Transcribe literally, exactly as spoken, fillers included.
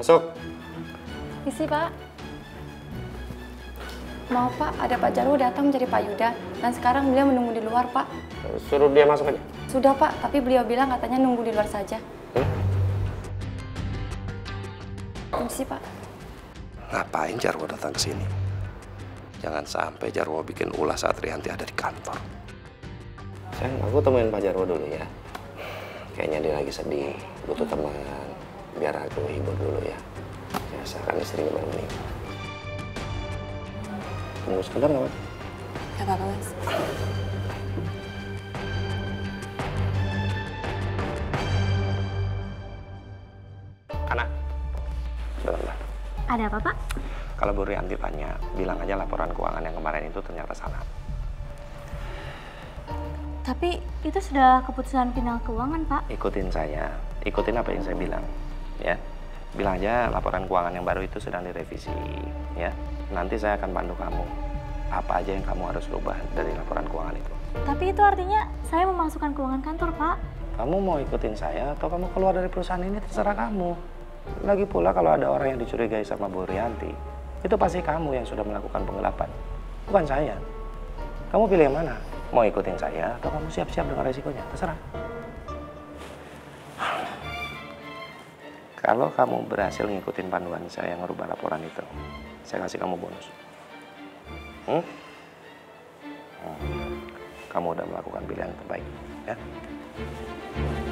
Masuk. Isi, Pak. Mau, Pak, ada Pak Jarwo datang menjadi Pak Yuda. Dan sekarang beliau menunggu di luar, Pak. Suruh dia masuk aja. Sudah, Pak, tapi beliau bilang katanya nunggu di luar saja. Hmm? Isi, Pak. Ngapain Jarwo datang ke sini? Jangan sampai Jarwo bikin ulah saat Rianti ada di kantor. Sayang, aku temuin Pak Jarwo dulu ya. Kayaknya dia lagi sedih, butuh teman. Biar aku hibur dulu ya. Biasa kan istrinya baru meninggal. Tunggu sebentar nggak, Mas? Gak apa-apa, Mas. Anak, sebentar. Ada apa, Pak? Kalau Bu Rianti tanya, bilang aja laporan keuangan yang kemarin itu ternyata salah. Tapi itu sudah keputusan final keuangan, Pak. Ikutin saya, ikutin apa yang saya bilang, ya. Bilang aja laporan keuangan yang baru itu sedang direvisi, ya. Nanti saya akan bantu kamu. Apa aja yang kamu harus rubah dari laporan keuangan itu. Tapi itu artinya saya memasukkan keuangan kantor, Pak. Kamu mau ikutin saya atau kamu keluar dari perusahaan ini, terserah kamu. Lagi pula kalau ada orang yang dicurigai sama Bu Rianti, itu pasti kamu yang sudah melakukan penggelapan, bukan saya. Kamu pilih yang mana? Mau ikutin saya atau kamu siap-siap dengan resikonya? Terserah. Kalau kamu berhasil ngikutin panduan saya yang ngerubah laporan itu, saya kasih kamu bonus. Hmm? Hmm. Kamu udah melakukan pilihan terbaik, ya?